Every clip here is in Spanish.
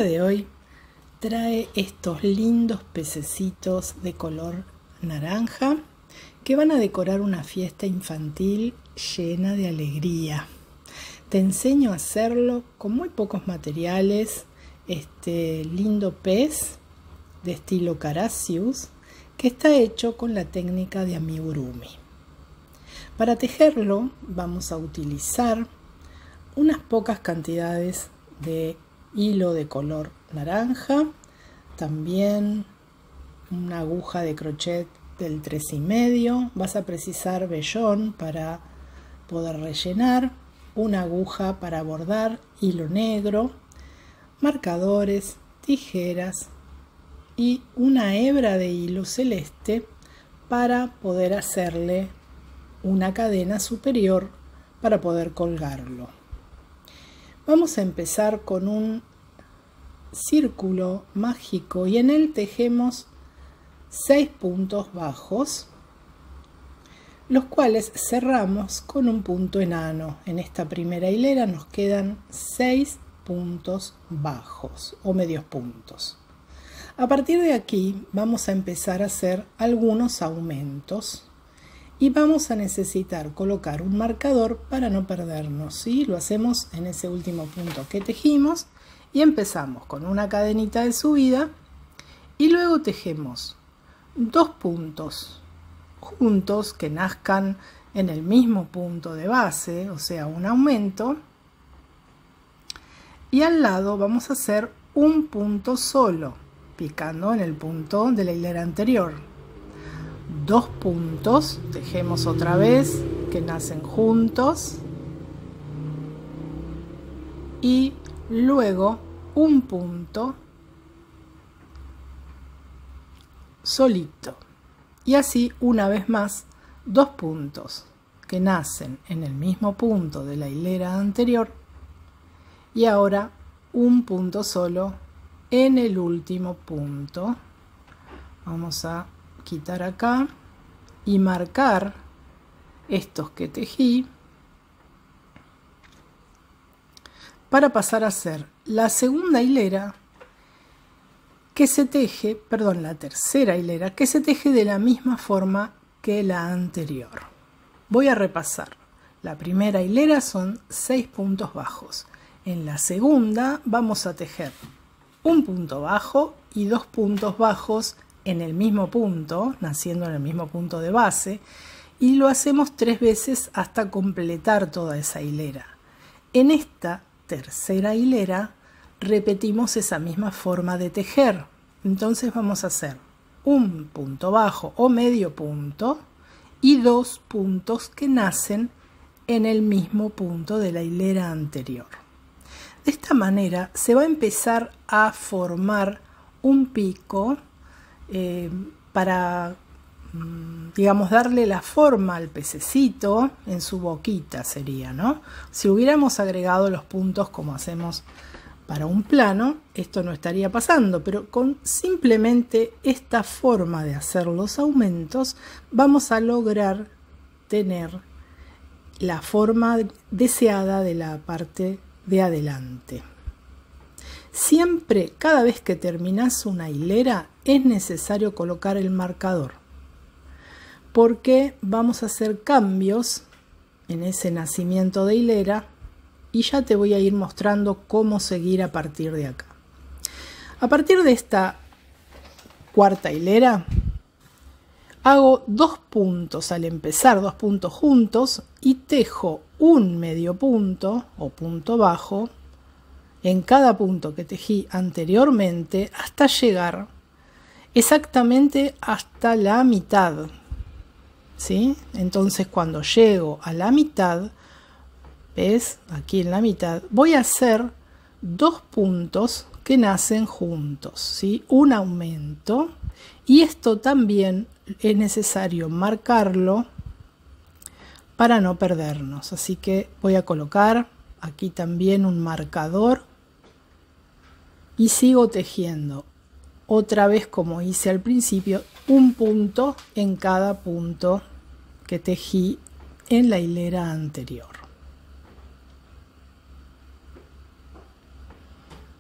día de hoy trae estos lindos pececitos de color naranja que van a decorar una fiesta infantil llena de alegría. Te enseño a hacerlo con muy pocos materiales, este lindo pez de estilo Carassius que está hecho con la técnica de amigurumi. Para tejerlo vamos a utilizar unas pocas cantidades de hilo de color naranja, también una aguja de crochet del 3,5, vas a precisar vellón para poder rellenar, una aguja para bordar, hilo negro, marcadores, tijeras y una hebra de hilo celeste para poder hacerle una cadena superior para poder colgarlo. Vamos a empezar con un círculo mágico y en él tejemos 6 puntos bajos, los cuales cerramos con un punto enano. En esta primera hilera nos quedan 6 puntos bajos o medios puntos. A partir de aquí vamos a empezar a hacer algunos aumentos y vamos a necesitar colocar un marcador para no perdernos, ¿sí? Lo hacemos en ese último punto que tejimos y empezamos con una cadenita de subida y luego tejemos 2 puntos juntos que nazcan en el mismo punto de base, o sea, un aumento, y al lado vamos a hacer un punto solo, picando en el punto de la hilera anterior. 2 puntos, tejemos otra vez que nacen juntos y luego un punto solito y así una vez más 2 puntos que nacen en el mismo punto de la hilera anterior y ahora un punto solo en el último punto. Vamos a quitar acá y marcar estos que tejí para pasar a hacer la segunda hilera que se teje, perdón, la tercera hilera que se teje de la misma forma que la anterior. Voy a repasar. La primera hilera son 6 puntos bajos. En la segunda vamos a tejer un punto bajo y 2 puntos bajos en el mismo punto, naciendo en el mismo punto de base, y lo hacemos 3 veces hasta completar toda esa hilera. En esta tercera hilera repetimos esa misma forma de tejer. Entonces vamos a hacer un punto bajo o medio punto y 2 puntos que nacen en el mismo punto de la hilera anterior. De esta manera se va a empezar a formar un pico para, digamos, darle la forma al pececito en su boquita sería, ¿no? Si hubiéramos agregado los puntos como hacemos para un plano, esto no estaría pasando, pero con simplemente esta forma de hacer los aumentos vamos a lograr tener la forma deseada de la parte de adelante. Siempre, cada vez que terminas una hilera, es necesario colocar el marcador, porque vamos a hacer cambios en ese nacimiento de hilera y ya te voy a ir mostrando cómo seguir a partir de acá. A partir de esta cuarta hilera, hago 2 puntos al empezar, 2 puntos juntos y tejo un medio punto o punto bajo en cada punto que tejí anteriormente hasta llegar exactamente hasta la mitad, ¿sí? Entonces cuando llego a la mitad, ¿ves? Aquí en la mitad voy a hacer 2 puntos que nacen juntos, ¿sí? Un aumento, y esto también es necesario marcarlo para no perdernos, así que voy a colocar aquí también un marcador y sigo tejiendo otra vez como hice al principio, un punto en cada punto que tejí en la hilera anterior.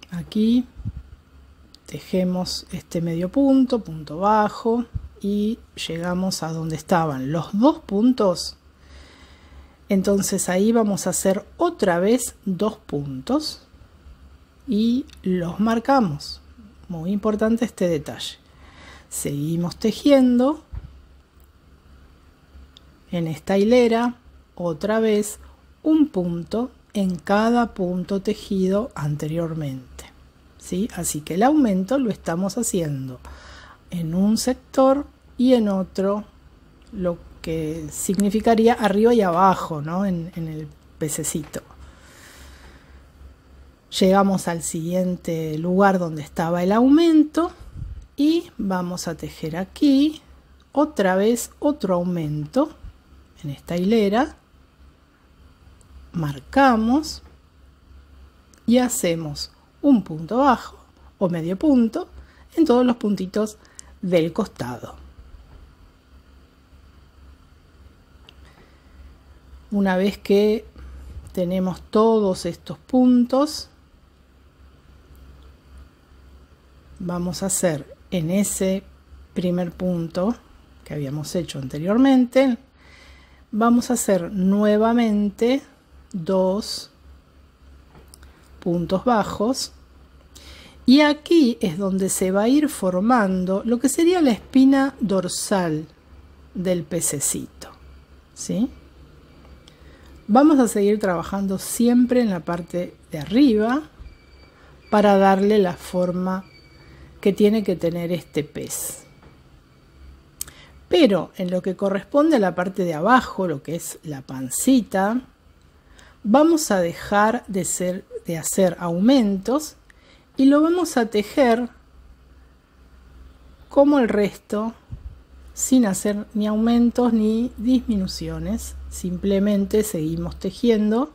Aquí tejemos este medio punto, punto bajo, y llegamos a donde estaban los dos puntos. Entonces ahí vamos a hacer otra vez 2 puntos y los marcamos. Muy importante este detalle. Seguimos tejiendo en esta hilera, otra vez un punto en cada punto tejido anteriormente, ¿sí? Así que el aumento lo estamos haciendo en un sector y en otro, lo que significaría arriba y abajo, ¿no? en el pececito. Llegamos al siguiente lugar donde estaba el aumento y vamos a tejer aquí otra vez otro aumento en esta hilera. Marcamos y hacemos un punto bajo o medio punto en todos los puntitos del costado. Una vez que tenemos todos estos puntos, vamos a hacer en ese primer punto que habíamos hecho anteriormente, vamos a hacer nuevamente 2 puntos bajos, y aquí es donde se va a ir formando lo que sería la espina dorsal del pececito, ¿sí? Vamos a seguir trabajando siempre en la parte de arriba para darle la forma que tiene que tener este pez. Pero en lo que corresponde a la parte de abajo, lo que es la pancita, vamos a dejar de hacer aumentos y lo vamos a tejer como el resto, sin hacer ni aumentos ni disminuciones. Simplemente seguimos tejiendo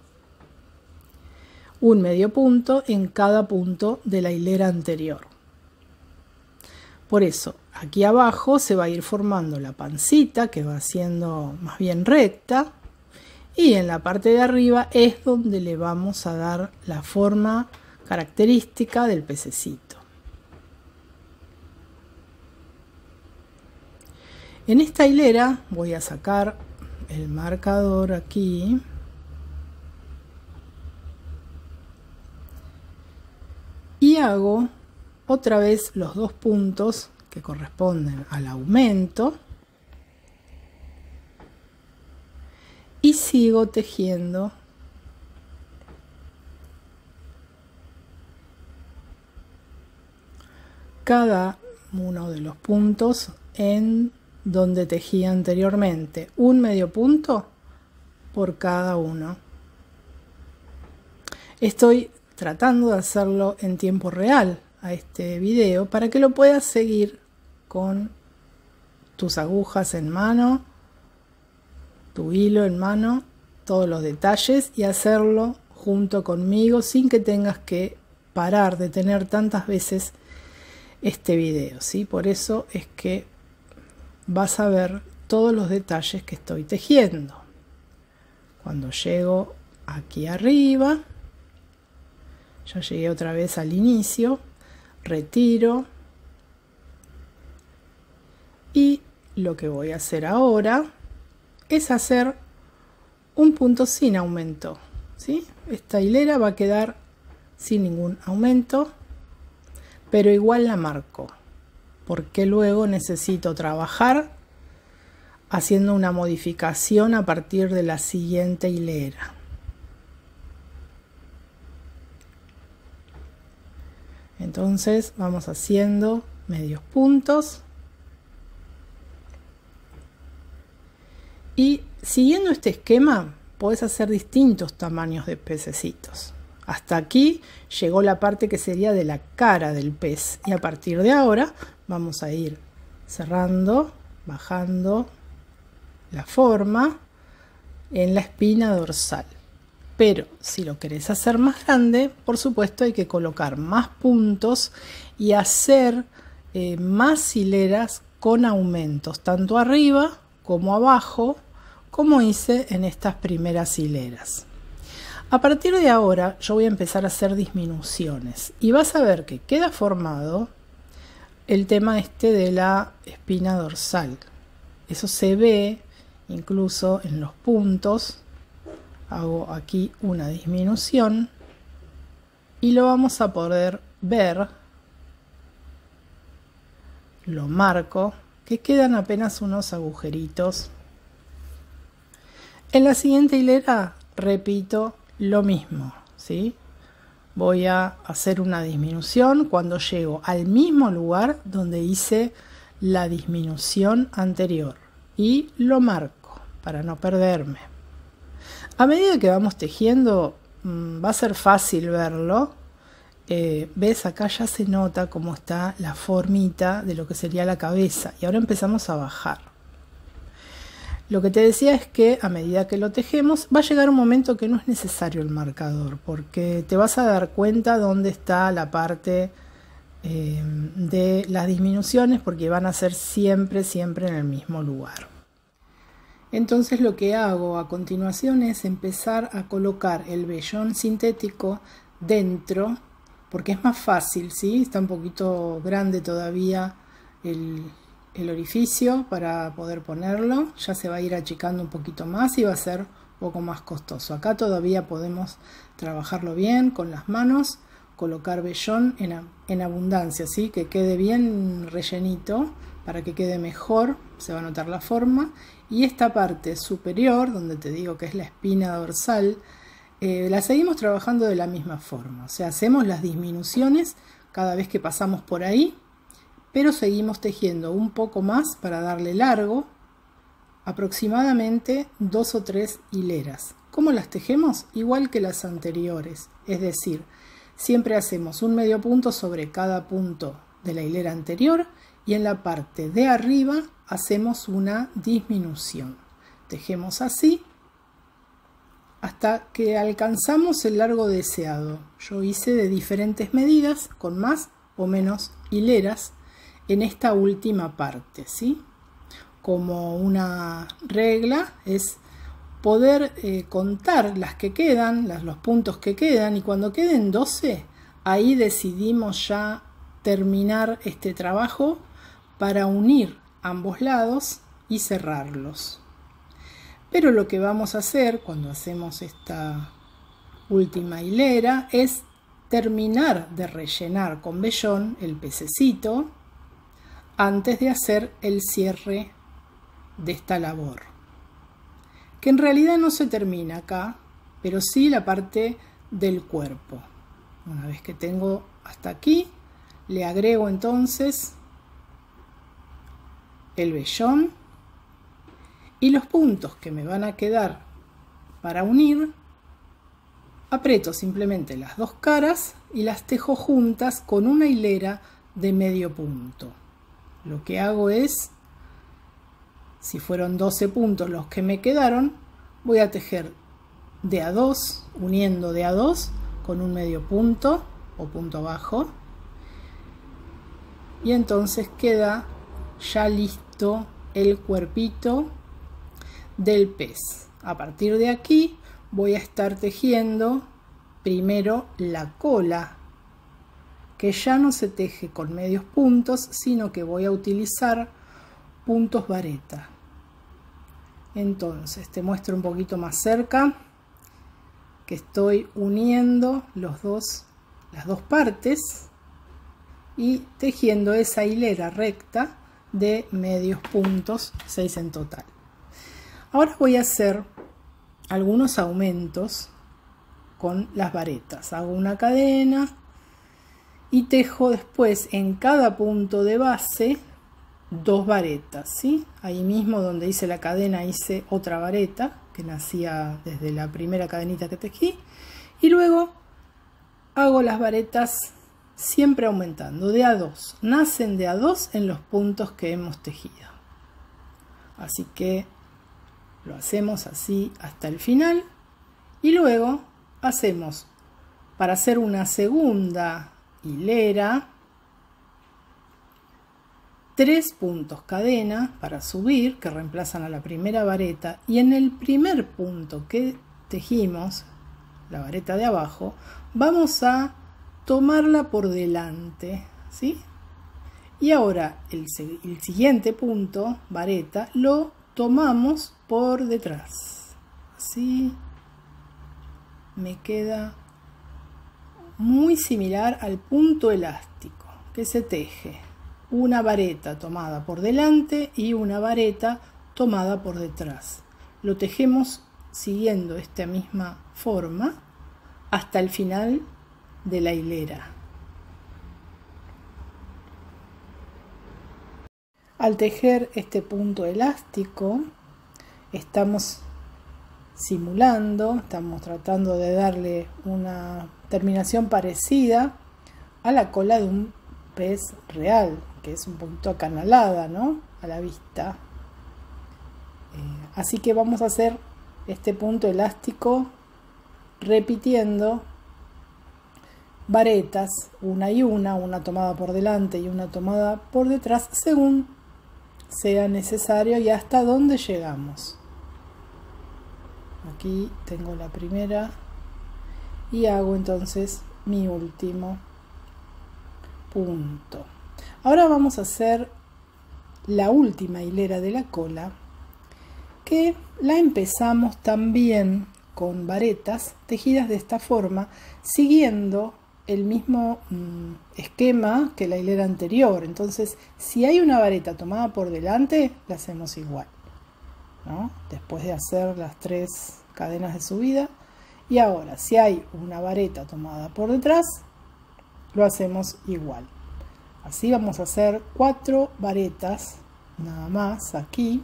un medio punto en cada punto de la hilera anterior. Por eso aquí abajo se va a ir formando la pancita, que va siendo más bien recta, y en la parte de arriba es donde le vamos a dar la forma característica del pececito. En esta hilera voy a sacar el marcador aquí y hago otra vez los 2 puntos que corresponden al aumento y sigo tejiendo cada uno de los puntos en donde tejí anteriormente, un medio punto por cada uno. Estoy tratando de hacerlo en tiempo real a este video para que lo puedas seguir con tus agujas en mano, tu hilo en mano, todos los detalles, y hacerlo junto conmigo sin que tengas que parar, detener tantas veces este video, ¿sí? Por eso es que vas a ver todos los detalles que estoy tejiendo. Cuando llego aquí arriba, ya llegué otra vez al inicio, retiro, y lo que voy a hacer ahora es hacer un punto sin aumento, ¿sí? Esta hilera va a quedar sin ningún aumento, pero igual la marco, porque luego necesito trabajar haciendo una modificación a partir de la siguiente hilera. Entonces vamos haciendo medios puntos y siguiendo este esquema podés hacer distintos tamaños de pececitos. Hasta aquí llegó la parte que sería de la cara del pez, y a partir de ahora vamos a ir cerrando, bajando la forma en la espina dorsal. Pero si lo querés hacer más grande, por supuesto hay que colocar más puntos y hacer más hileras con aumentos, tanto arriba como abajo, como hice en estas primeras hileras. A partir de ahora yo voy a empezar a hacer disminuciones y vas a ver que queda formado el tema este de la espina dorsal. Eso se ve incluso en los puntos. Hago aquí una disminución y lo vamos a poder ver. Lo marco, que quedan apenas unos agujeritos. En la siguiente hilera repito lo mismo, ¿sí? Voy a hacer una disminución cuando llego al mismo lugar donde hice la disminución anterior y lo marco para no perderme. A medida que vamos tejiendo va a ser fácil verlo. ¿Ves? Acá ya se nota cómo está la formita de lo que sería la cabeza y ahora empezamos a bajar. Lo que te decía es que a medida que lo tejemos va a llegar un momento que no es necesario el marcador, porque te vas a dar cuenta dónde está la parte de las disminuciones, porque van a ser siempre en el mismo lugar. Entonces lo que hago a continuación es empezar a colocar el vellón sintético dentro, porque es más fácil, ¿sí? Está un poquito grande todavía el orificio para poder ponerlo. Ya se va a ir achicando un poquito más y va a ser un poco más costoso. Acá todavía podemos trabajarlo bien con las manos, colocar vellón en abundancia, ¿sí? Que quede bien rellenito para que quede mejor, se va a notar la forma. Y esta parte superior, donde te digo que es la espina dorsal, la seguimos trabajando de la misma forma, o sea, hacemos las disminuciones cada vez que pasamos por ahí, pero seguimos tejiendo un poco más para darle largo, aproximadamente 2 o 3 hileras. ¿Cómo las tejemos? Igual que las anteriores, es decir, siempre hacemos un medio punto sobre cada punto de la hilera anterior y en la parte de arriba hacemos una disminución. Tejemos así hasta que alcanzamos el largo deseado. Yo hice de diferentes medidas, con más o menos hileras, en esta última parte, ¿sí? Como una regla es poder contar las que quedan, los puntos que quedan, y cuando queden 12, ahí decidimos ya terminar este trabajo para unir ambos lados y cerrarlos. Pero lo que vamos a hacer cuando hacemos esta última hilera es terminar de rellenar con vellón el pececito antes de hacer el cierre de esta labor, que en realidad no se termina acá, pero sí la parte del cuerpo. Una vez que tengo hasta aquí, le agrego entonces el vellón y los puntos que me van a quedar para unir, aprieto simplemente las dos caras y las tejo juntas con una hilera de medio punto. Lo que hago es, si fueron 12 puntos los que me quedaron, voy a tejer de a 2, uniendo de a 2 con un medio punto o punto bajo, y entonces queda ya listo el cuerpito del pez. A partir de aquí voy a estar tejiendo primero la cola, que ya no se teje con medios puntos, sino que voy a utilizar puntos vareta. Entonces te muestro un poquito más cerca que estoy uniendo las dos partes y tejiendo esa hilera recta de medios puntos, 6 en total. Ahora voy a hacer algunos aumentos con las varetas. Hago una cadena y tejo después en cada punto de base 2 varetas, ¿sí? Ahí mismo donde hice la cadena hice otra vareta que nacía desde la primera cadenita que tejí, y luego hago las varetas siempre aumentando de a 2. Nacen de a 2 en los puntos que hemos tejido. Así que lo hacemos así hasta el final y luego hacemos, para hacer una segunda hilera, 3 puntos cadena para subir que reemplazan a la primera vareta, y en el primer punto que tejimos, la vareta de abajo, vamos a tomarla por delante, ¿sí? Y ahora el siguiente punto, vareta, lo tomamos por detrás. Así me queda muy similar al punto elástico que se teje. Una vareta tomada por delante y una vareta tomada por detrás. Lo tejemos siguiendo esta misma forma hasta el final de la hilera. Al tejer este punto elástico, estamos simulando, estamos tratando de darle una terminación parecida a la cola de un pez real, que es un poquito acanalada, ¿no? A la vista. Así que vamos a hacer este punto elástico repitiendo varetas, una y una tomada por delante y una tomada por detrás, según sea necesario y hasta donde llegamos. Aquí tengo la primera y hago entonces mi último punto. Ahora vamos a hacer la última hilera de la cola, que la empezamos también con varetas tejidas de esta forma, siguiendo el mismo esquema que la hilera anterior. Entonces, si hay una vareta tomada por delante, la hacemos igual, ¿no? Después de hacer las 3 cadenas de subida. Y ahora, si hay una vareta tomada por detrás, lo hacemos igual. Así vamos a hacer 4 varetas nada más aquí.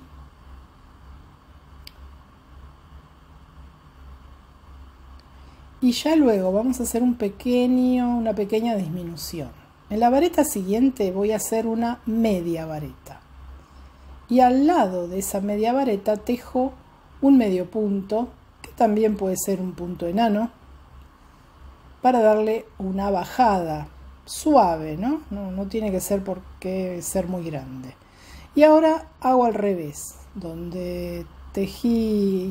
Y ya luego vamos a hacer una pequeña disminución. En la vareta siguiente voy a hacer una media vareta. Y al lado de esa media vareta tejo un medio punto, que también puede ser un punto enano, para darle una bajada suave, ¿no? No tiene que ser porque ser muy grande. Y ahora hago al revés, donde tejí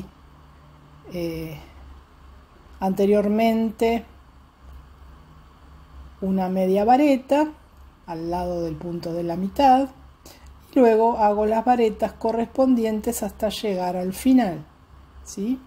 anteriormente una media vareta al lado del punto de la mitad, y luego hago las varetas correspondientes hasta llegar al final, ¿sí?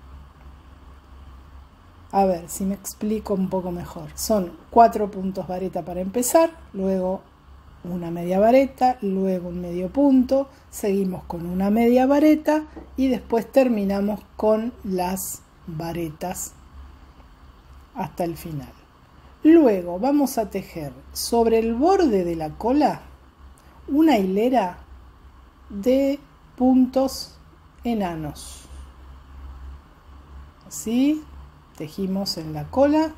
A ver si me explico un poco mejor. Son 4 puntos vareta para empezar, luego una media vareta, luego un medio punto, seguimos con una media vareta y después terminamos con las varetas hasta el final. Luego vamos a tejer sobre el borde de la cola una hilera de puntos enanos. Así tejimos en la cola.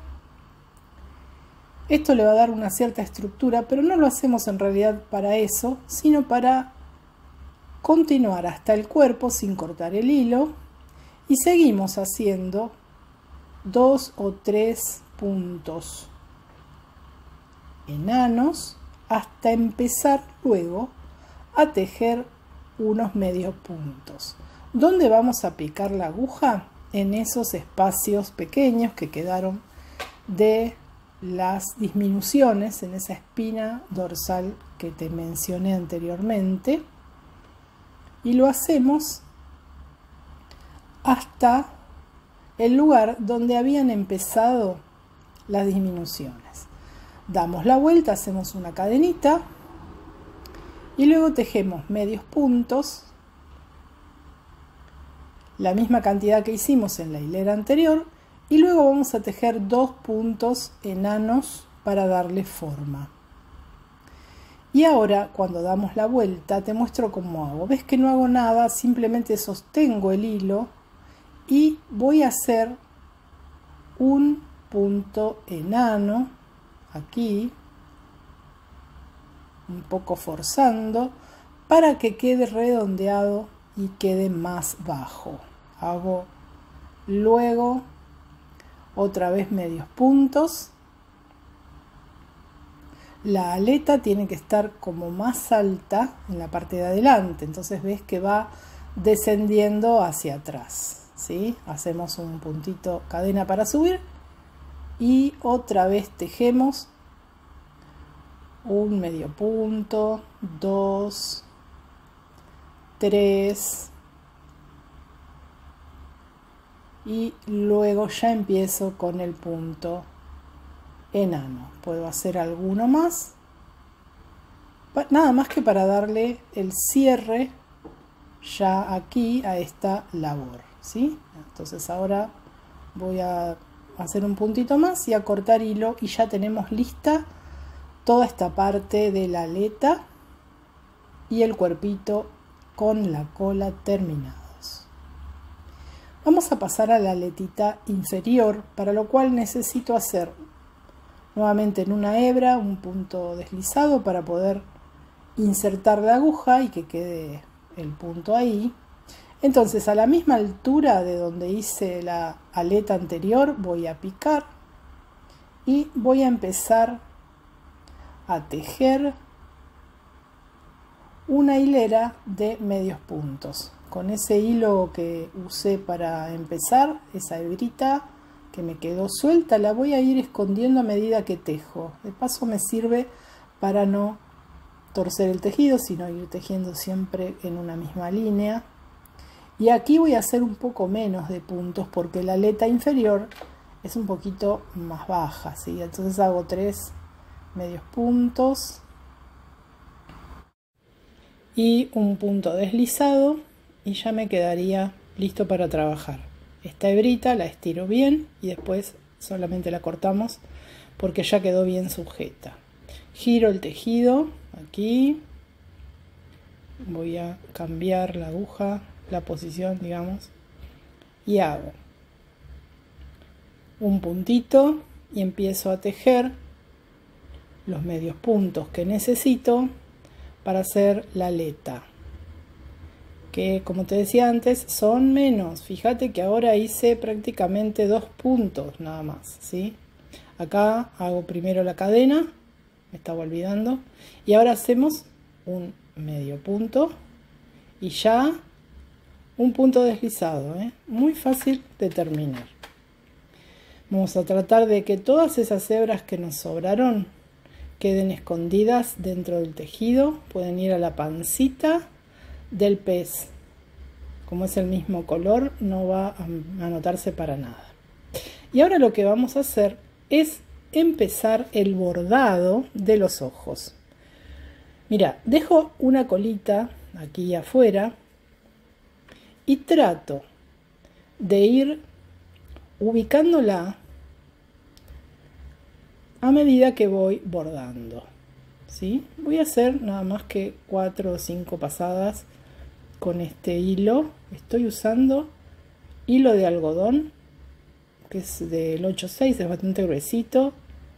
Esto le va a dar una cierta estructura, pero no lo hacemos en realidad para eso, sino para continuar hasta el cuerpo sin cortar el hilo, y seguimos haciendo 2 o 3 puntos enanos hasta empezar luego a tejer unos medios puntos. ¿Dónde vamos a picar la aguja? En esos espacios pequeños que quedaron de las disminuciones, en esa espina dorsal que te mencioné anteriormente, y lo hacemos hasta el lugar donde habían empezado las disminuciones. Damos la vuelta, hacemos una cadenita y luego tejemos medios puntos, la misma cantidad que hicimos en la hilera anterior, y luego vamos a tejer 2 puntos enanos para darle forma. Y ahora, cuando damos la vuelta, te muestro cómo hago. ¿Ves que no hago nada? Simplemente sostengo el hilo y voy a hacer un punto enano aquí, un poco forzando, para que quede redondeado y quede más bajo. Hago luego otra vez medios puntos. La aleta tiene que estar como más alta en la parte de adelante, entonces ves que va descendiendo hacia atrás, ¿sí? Hacemos un puntito cadena para subir y otra vez tejemos un medio punto, 2, 3 y luego ya empiezo con el punto enano. Puedo hacer alguno más, nada más que para darle el cierre ya aquí a esta labor, ¿sí? Entonces ahora voy a hacer un puntito más y a cortar hilo y ya tenemos lista toda esta parte de la aleta y el cuerpito con la cola terminados. Vamos a pasar a la aletita inferior, para lo cual necesito hacer nuevamente en una hebra un punto deslizado para poder insertar la aguja y que quede el punto ahí. Entonces a la misma altura de donde hice la aleta anterior voy a picar y voy a empezar a tejer una hilera de medios puntos con ese hilo que usé para empezar. Esa hebrita que me quedó suelta la voy a ir escondiendo a medida que tejo. De paso me sirve para no torcer el tejido, sino ir tejiendo siempre en una misma línea. Y aquí voy a hacer un poco menos de puntos porque la aleta inferior es un poquito más baja, ¿sí? Entonces hago 3 medios puntos y un punto deslizado y ya me quedaría listo para trabajar. Esta hebrita la estiro bien y después solamente la cortamos porque ya quedó bien sujeta. Giro el tejido aquí, voy a cambiar la aguja, la posición, digamos, y hago un puntito y empiezo a tejer los medios puntos que necesito para hacer la aleta, que como te decía antes son menos. Fíjate que ahora hice prácticamente 2 puntos nada más, ¿sí? Acá hago primero la cadena, me estaba olvidando, y ahora hacemos un medio punto y ya un punto deslizado, muy fácil de terminar. Vamos a tratar de que todas esas hebras que nos sobraron queden escondidas dentro del tejido. Pueden ir a la pancita del pez. Como es el mismo color, no va a notarse para nada. Y ahora lo que vamos a hacer es empezar el bordado de los ojos. Mira, dejo una colita aquí afuera y trato de ir ubicándola a medida que voy bordando, ¿sí? Voy a hacer nada más que 4 o 5 pasadas con este hilo. Estoy usando hilo de algodón, que es del 8/6, es bastante gruesito.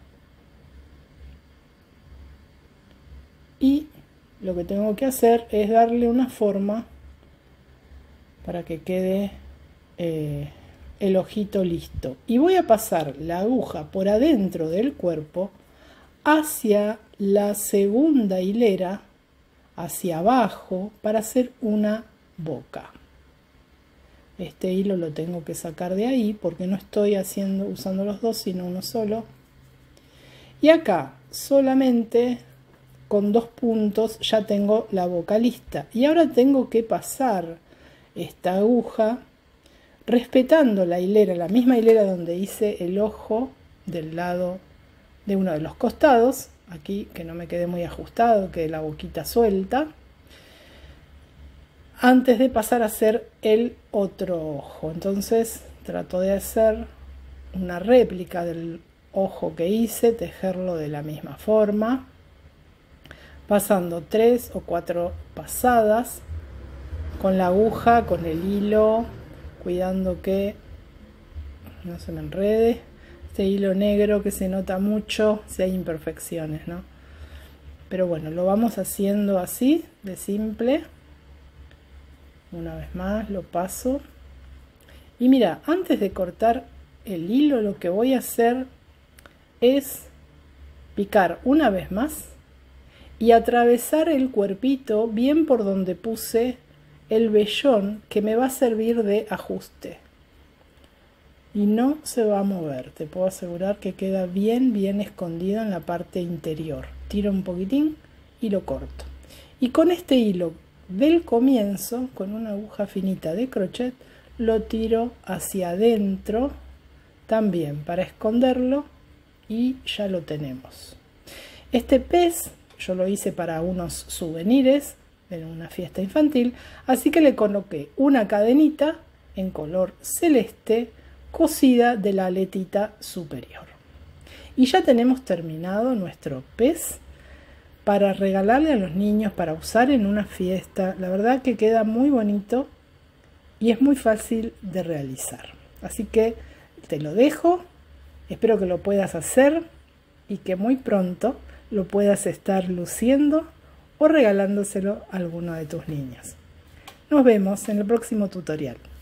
Y lo que tengo que hacer es darle una forma para que quede el ojito listo. Y voy a pasar la aguja por adentro del cuerpo hacia la segunda hilera, hacia abajo, para hacer una boca. Este hilo lo tengo que sacar de ahí porque no estoy usando los dos, sino uno solo. Y acá solamente con 2 puntos ya tengo la boca lista. Y ahora tengo que pasar esta aguja respetando la hilera, la misma hilera donde hice el ojo del lado de uno de los costados, aquí que no me quede muy ajustado, que la boquita suelta, antes de pasar a hacer el otro ojo. Entonces trato de hacer una réplica del ojo que hice, tejerlo de la misma forma, pasando 3 o 4 pasadas con la aguja, con el hilo, cuidando que no se me enrede. Este hilo negro que se nota mucho si hay imperfecciones, ¿no? Pero bueno, lo vamos haciendo así, de simple. Una vez más lo paso. Y mira, antes de cortar el hilo, lo que voy a hacer es picar una vez más y atravesar el cuerpito bien por donde puse el vellón, que me va a servir de ajuste. y no se va a mover. Te puedo asegurar que queda bien escondido en la parte interior. Tiro un poquitín y lo corto. Y con este hilo del comienzo, con una aguja finita de crochet, lo tiro hacia adentro también para esconderlo y ya lo tenemos. Este pez yo lo hice para unos souvenirs en una fiesta infantil, así que le coloqué una cadenita en color celeste cosida de la aletita superior. Y ya tenemos terminado nuestro pez para regalarle a los niños, para usar en una fiesta. La verdad que queda muy bonito y es muy fácil de realizar. Así que te lo dejo, espero que lo puedas hacer y que muy pronto lo puedas estar luciendo o regalándoselo a alguno de tus niños. Nos vemos en el próximo tutorial.